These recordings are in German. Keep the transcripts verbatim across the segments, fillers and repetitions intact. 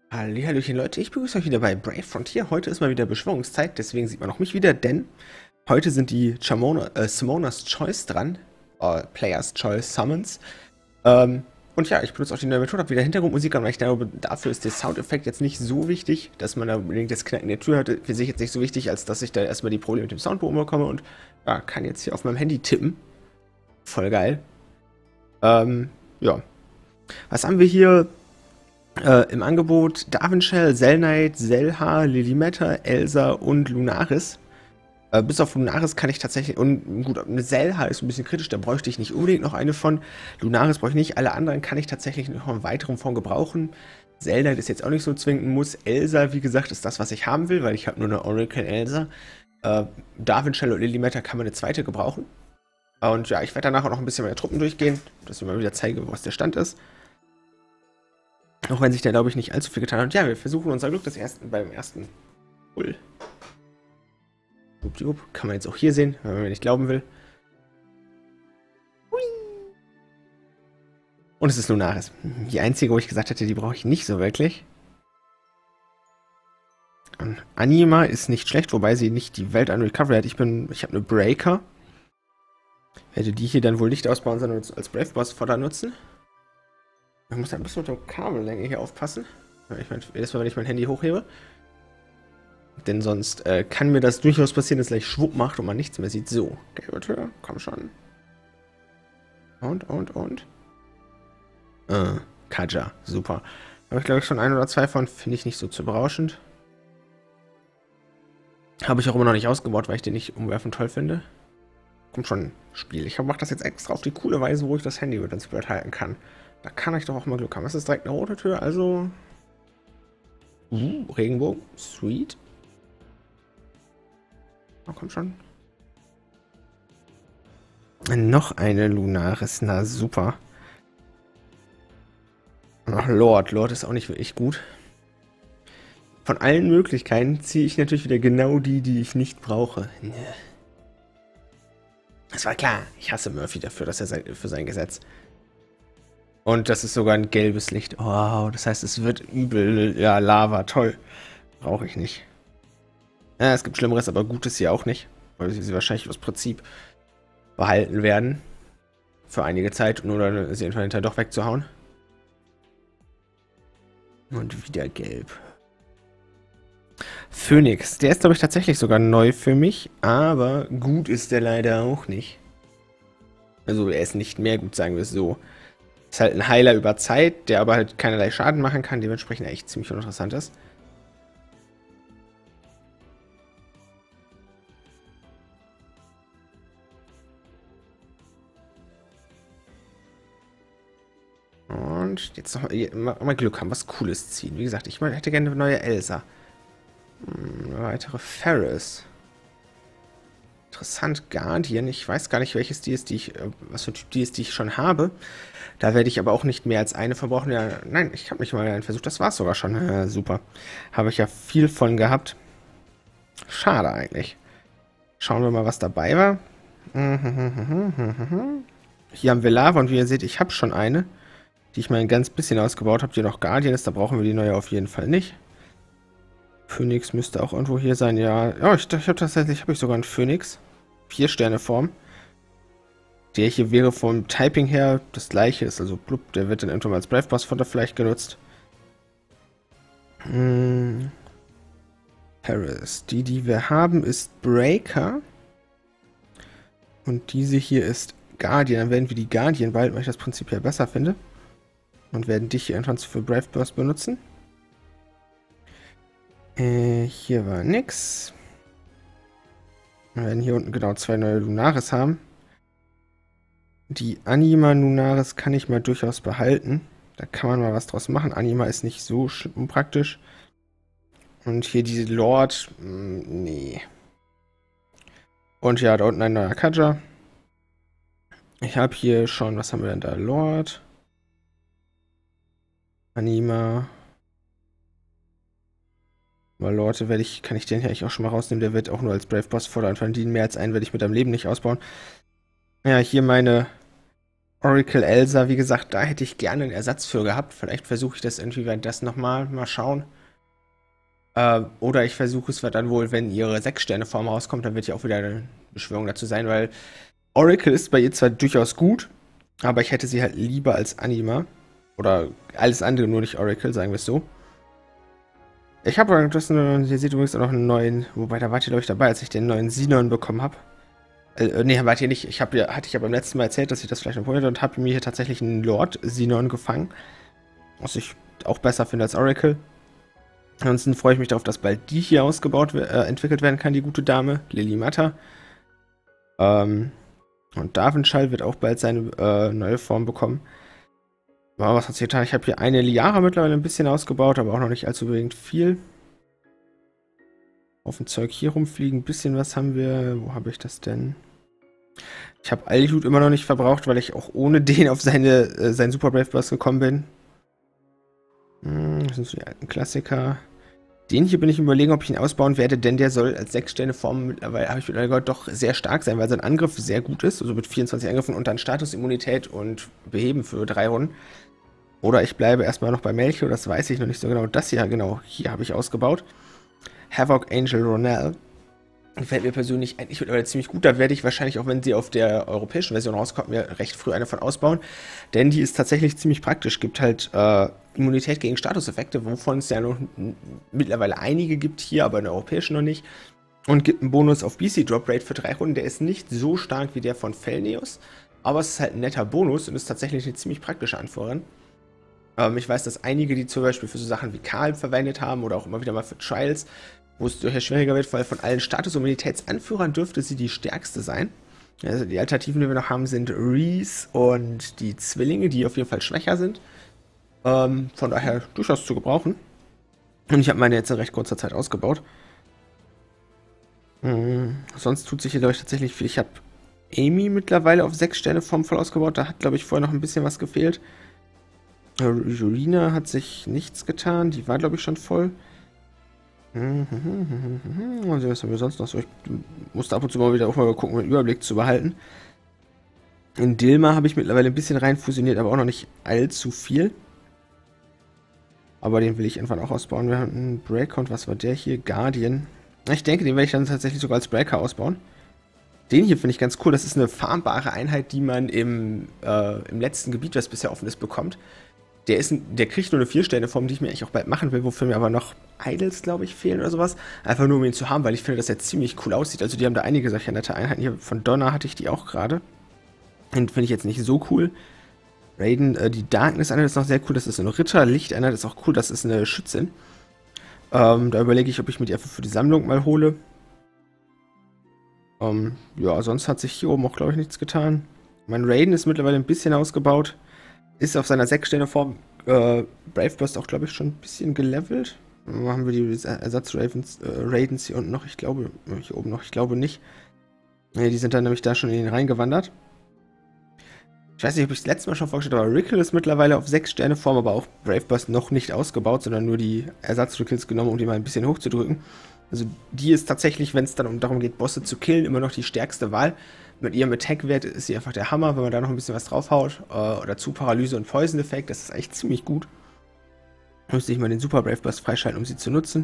Hallihallöchen Leute, ich begrüße euch wieder bei Brave Frontier. Heute ist mal wieder Beschwörungszeit, deswegen sieht man auch mich wieder, denn heute sind die Chamona, äh, Summoner's Choice dran, äh, Player's Choice Summons. Ähm, und ja, ich benutze auch die neue Methode, habe wieder Hintergrundmusik an, weil ich glaube, dafür ist der Soundeffekt jetzt nicht so wichtig, dass man da unbedingt das Knacken der Tür hört. Für sich jetzt nicht so wichtig, als dass ich da erstmal die Probleme mit dem Soundbogen bekomme und ja, kann jetzt hier auf meinem Handy tippen. Voll geil. Ähm, ja. Was haben wir hier? Äh, im Angebot Darvinshell, Selknight, Selha, Lilimeta, Elsa und Lunaris. Äh, bis auf Lunaris kann ich tatsächlich, und gut, eine Selha ist ein bisschen kritisch, da bräuchte ich nicht unbedingt noch eine von. Lunaris brauche ich nicht, alle anderen kann ich tatsächlich noch in weiteren Form gebrauchen. Selknight ist jetzt auch nicht so zwingend ein Muss. Elsa, wie gesagt, ist das, was ich haben will, weil ich habe nur eine Oracle Elsa. Äh, Darvinshell und Lilimeta kann man eine zweite gebrauchen. Und ja, ich werde danach auch noch ein bisschen meine Truppen durchgehen, dass ich mal wieder zeige, was der Stand ist. Auch wenn sich da, glaube ich, nicht allzu viel getan hat. Ja, wir versuchen unser Glück das ersten, beim ersten. Cool. Kann man jetzt auch hier sehen, wenn man mir nicht glauben will. Hui. Und es ist Lunaris. Die einzige, wo ich gesagt hätte, die brauche ich nicht so wirklich. Und Anima ist nicht schlecht, wobei sie nicht die Welt an Recovery hat. Ich bin, ich habe eine Breaker. Werde die hier dann wohl nicht ausbauen, sondern als Brave Boss Fodder nutzen. Ich muss ein bisschen mit der Kabellänge hier aufpassen. Ich meine, jedes Mal, wenn ich mein Handy hochhebe. Denn sonst äh, kann mir das durchaus passieren, dass gleich Schwupp macht und man nichts mehr sieht. So, gelbe Tür, komm schon. Und, und, und. Äh, Kaja, super. Habe ich, glaube ich, schon ein oder zwei von. Finde ich nicht so zu berauschend. Habe ich auch immer noch nicht ausgebaut, weil ich den nicht umwerfend toll finde. Komm schon, Spiel. Ich mache das jetzt extra auf die coole Weise, wo ich das Handy mit ins Bild halten kann. Da kann ich doch auch mal Glück haben. Das ist direkt eine rote Tür, also... Uh, Regenbogen. Sweet. Oh, komm schon. Noch eine Lunaris. Na, super. Ach, Lord. Lord ist auch nicht wirklich gut. Von allen Möglichkeiten ziehe ich natürlich wieder genau die, die ich nicht brauche. Das war klar. Ich hasse Murphy dafür, dass er für sein Gesetz... Und das ist sogar ein gelbes Licht. Wow, das heißt, es wird übel. Ja, Lava, toll. Brauche ich nicht. Ja, es gibt Schlimmeres, aber Gutes hier auch nicht. Weil sie wahrscheinlich aus Prinzip behalten werden. Für einige Zeit. Nur dann sie einfach hinterher doch wegzuhauen. Und wieder gelb. Phoenix. Der ist, glaube ich, tatsächlich sogar neu für mich. Aber gut ist der leider auch nicht. Also, er ist nicht mehr gut, sagen wir es so. Ist halt ein Heiler über Zeit, der aber halt keinerlei Schaden machen kann, dementsprechend echt ziemlich uninteressant ist. Und jetzt noch mal, mal Glück haben, was Cooles ziehen. Wie gesagt, ich hätte gerne eine neue Elsa. Eine weitere Ferris. Interessant, Guardian. Ich weiß gar nicht, welches die ist, die ich, was für ein Typ die ist, die ich schon habe. Da werde ich aber auch nicht mehr als eine verbrauchen. Ja, nein, ich habe nicht mal einen versucht. Das war es sogar schon. Ja, super. Habe ich ja viel von gehabt. Schade eigentlich. Schauen wir mal, was dabei war. Hier haben wir Lava und wie ihr seht, ich habe schon eine, die ich mal ein ganz bisschen ausgebaut habe, die noch Guardian ist. Da brauchen wir die neue auf jeden Fall nicht. Phoenix müsste auch irgendwo hier sein. Ja, oh, ich, ich habe tatsächlich habe ich sogar einen Phoenix. Vier Sterne Form. Der hier wäre vom Typing her das gleiche, ist also blub, der wird dann irgendwann mal als Brave Boss Fodder vielleicht genutzt. Hm. Paris. Die, die wir haben, ist Breaker. Und diese hier ist Guardian. Dann werden wir die Guardian behalten, weil ich das prinzipiell besser finde. Und werden dich hier irgendwann für Brave Boss benutzen. Äh, hier war nix. Wir werden hier unten genau zwei neue Lunaris haben. Die Anima Lunaris kann ich mal durchaus behalten. Da kann man mal was draus machen. Anima ist nicht so unpraktisch. Und hier diese Lord. Mh, nee. Und ja, da unten ein neuer Kaja. Ich habe hier schon, was haben wir denn da? Lord. Anima. Aber Leute, werde ich, kann ich den hier eigentlich auch schon mal rausnehmen. Der wird auch nur als Brave Boss Fodder und von denen mehr als einen werde ich mit einem Leben nicht ausbauen. Ja, hier meine Oracle Elsa, wie gesagt, da hätte ich gerne einen Ersatz für gehabt. Vielleicht versuche ich das irgendwie währenddessen nochmal, mal schauen. Äh, oder ich versuche es dann wohl, wenn ihre sechs-Sterne-Form rauskommt, dann wird ja auch wieder eine Beschwörung dazu sein, weil Oracle ist bei ihr zwar durchaus gut, aber ich hätte sie halt lieber als Anima. Oder alles andere, nur nicht Oracle, sagen wir es so. Ich habe das, ihr seht übrigens auch noch einen neuen, wobei da wart ihr, glaube ich, dabei, als ich den neuen Sinon bekommen habe. Äh, nee, wart ihr nicht. Ich hab, ja, hatte ich ja beim letzten Mal erzählt, dass ich das vielleicht noch vorher und habe mir hier tatsächlich einen Lord Sinon gefangen. Was ich auch besser finde als Oracle. Ansonsten freue ich mich darauf, dass bald die hier ausgebaut, äh, entwickelt werden kann, die gute Dame, Lily Matter. Ähm, und Darvenschall wird auch bald seine äh, neue Form bekommen. Aber was hat sich getan? Ich habe hier eine Liara mittlerweile ein bisschen ausgebaut, aber auch noch nicht allzu unbedingt viel. Auf dem Zeug hier rumfliegen, ein bisschen was haben wir. Wo habe ich das denn? Ich habe Altihut immer noch nicht verbraucht, weil ich auch ohne den auf seine, äh, seinen Super Brave Burst gekommen bin. Hm, das sind so die alten Klassiker. Den hier bin ich überlegen, ob ich ihn ausbauen werde, denn der soll als sechs-Sterne-Form mittlerweile, habe ich mittlerweile gehört, doch sehr stark sein, weil sein Angriff sehr gut ist, also mit vierundzwanzig Angriffen und dann Statusimmunität und Beheben für drei Runden. Oder ich bleibe erstmal noch bei Melchior, das weiß ich noch nicht so genau. Das hier, genau, hier habe ich ausgebaut. Havoc Angel Ronell. Gefällt mir persönlich eigentlich mittlerweile ziemlich gut. Da werde ich wahrscheinlich, auch wenn sie auf der europäischen Version rauskommt, mir recht früh eine von ausbauen. Denn die ist tatsächlich ziemlich praktisch. Gibt halt äh, Immunität gegen Statuseffekte, wovon es ja noch mittlerweile einige gibt hier, aber in der europäischen noch nicht. Und gibt einen Bonus auf B C Drop Rate für drei Runden. Der ist nicht so stark wie der von Felneos, aber es ist halt ein netter Bonus und ist tatsächlich eine ziemlich praktische Anführerin. Ähm, ich weiß, dass einige, die zum Beispiel für so Sachen wie Karl verwendet haben oder auch immer wieder mal für Trials, wo es durchaus schwieriger wird, weil von allen Status-Immunitätsanführern dürfte sie die stärkste sein. Also die Alternativen, die wir noch haben, sind Reese und die Zwillinge, die auf jeden Fall schwächer sind. Ähm, von daher durchaus zu gebrauchen. Und ich habe meine jetzt in recht kurzer Zeit ausgebaut. Hm, sonst tut sich hier, glaube ich, tatsächlich viel. Ich habe Amy mittlerweile auf sechs Sterne Form voll ausgebaut. Da hat, glaube ich, vorher noch ein bisschen was gefehlt. Jurina hat sich nichts getan. Die war, glaube ich, schon voll. Also was haben wir sonst noch so? Ich musste ab und zu mal wieder auch mal gucken, um den Überblick zu behalten. In Dilma habe ich mittlerweile ein bisschen rein fusioniert, aber auch noch nicht allzu viel. Aber den will ich irgendwann auch ausbauen. Wir haben einen Breaker und was war der hier? Guardian. Ich denke, den werde ich dann tatsächlich sogar als Breaker ausbauen. Den hier finde ich ganz cool. Das ist eine farmbare Einheit, die man im, äh, im letzten Gebiet, das bisher offen ist, bekommt. Der, ist ein, der kriegt nur eine vier-Sterne-Form, die ich mir eigentlich auch bald machen will, wofür mir aber noch Idols, glaube ich, fehlen oder sowas. Einfach nur, um ihn zu haben, weil ich finde, dass er ziemlich cool aussieht. Also die haben da einige solcher nette Einheiten. Hier von Donna hatte ich die auch gerade. Den finde ich jetzt nicht so cool. Raiden, äh, die Darkness-Einheit ist noch sehr cool. Das ist eine Ritter-Licht-Einheit, ist auch cool. Das ist eine Schützin. Ähm, da überlege ich, ob ich mir die einfach für die Sammlung mal hole. Ähm, ja, sonst hat sich hier oben auch, glaube ich, nichts getan. Mein Raiden ist mittlerweile ein bisschen ausgebaut. Ist auf seiner sechs-Sterne-Form äh, Brave Burst auch, glaube ich, schon ein bisschen gelevelt. Wo haben wir die Ersatz-Raidens äh, Raidens hier unten noch? Ich glaube, hier oben noch, ich glaube nicht. Ne, die sind dann nämlich da schon in ihn reingewandert. Ich weiß nicht, ob ich das letzte Mal schon vorgestellt habe, aber Rickle ist mittlerweile auf sechs-Sterne-Form, aber auch Brave Burst noch nicht ausgebaut, sondern nur die Ersatz-Rickles genommen, um die mal ein bisschen hochzudrücken. Also die ist tatsächlich, wenn es dann darum geht, Bosse zu killen, immer noch die stärkste Wahl. Mit ihrem Attack-Wert ist sie einfach der Hammer, wenn man da noch ein bisschen was draufhaut. Äh, oder zu Paralyse und Poison-Effekt, das ist echt ziemlich gut. Müsste ich mal den Super Brave Burst freischalten, um sie zu nutzen.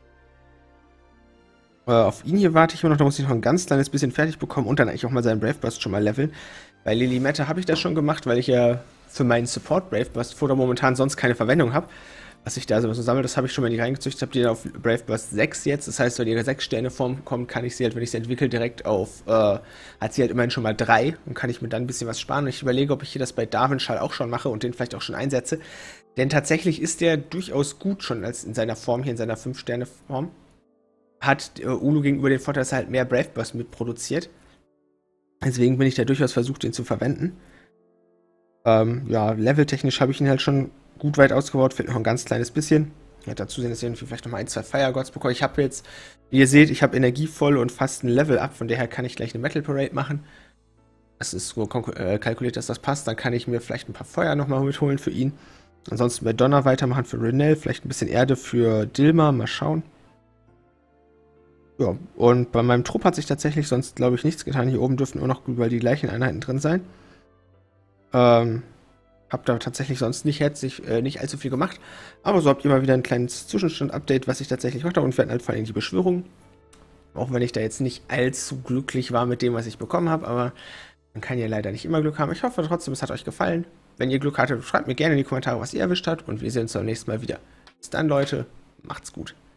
Äh, auf ihn hier warte ich immer noch, da muss ich noch ein ganz kleines bisschen fertig bekommen und dann eigentlich auch mal seinen Brave Burst schon mal leveln. Bei Lily Matter habe ich das schon gemacht, weil ich ja für meinen Support Brave Burst Futter momentan sonst keine Verwendung habe. Was ich da so sammle, das habe ich schon mal in die reingezüchtet. Habe die dann auf Brave Burst sechs jetzt. Das heißt, wenn ihre sechs-Sterne-Form kommt, kann ich sie halt, wenn ich sie entwickle, direkt auf, äh, hat sie halt immerhin schon mal drei und kann ich mir dann ein bisschen was sparen. Und ich überlege, ob ich hier das bei Darvenschall auch schon mache und den vielleicht auch schon einsetze. Denn tatsächlich ist der durchaus gut schon als in seiner Form, hier in seiner fünf-Sterne-Form. Hat äh, Ulu gegenüber den Vorteil, dass er halt mehr Brave Burst mitproduziert. Deswegen bin ich da durchaus versucht, den zu verwenden. Ähm, ja, leveltechnisch habe ich ihn halt schon gut weit ausgebaut, fehlt noch ein ganz kleines bisschen. Ich werde dazu sehen, dass ich irgendwie vielleicht noch mal ein, zwei Fire Gods bekomme. Ich habe jetzt, wie ihr seht, ich habe Energie voll und fast ein Level up, von daher kann ich gleich eine Metal Parade machen. Das ist so äh, kalkuliert, dass das passt. Dann kann ich mir vielleicht ein paar Feuer nochmal mitholen für ihn. Ansonsten bei Donner weitermachen für Renell, vielleicht ein bisschen Erde für Dilma, mal schauen. Ja, und bei meinem Trupp hat sich tatsächlich sonst, glaube ich, nichts getan. Hier oben dürften nur noch überall die gleichen Einheiten drin sein. Ähm, hab da tatsächlich sonst nicht herzlich, äh, nicht allzu viel gemacht. Aber so habt ihr mal wieder ein kleines Zwischenstand-Update, was ich tatsächlich mache. Und wir hatten halt vor allem die Beschwörung. Auch wenn ich da jetzt nicht allzu glücklich war mit dem, was ich bekommen habe. Aber man kann ja leider nicht immer Glück haben. Ich hoffe trotzdem, es hat euch gefallen. Wenn ihr Glück hattet, schreibt mir gerne in die Kommentare, was ihr erwischt habt. Und wir sehen uns beim nächsten Mal wieder. Bis dann, Leute. Macht's gut.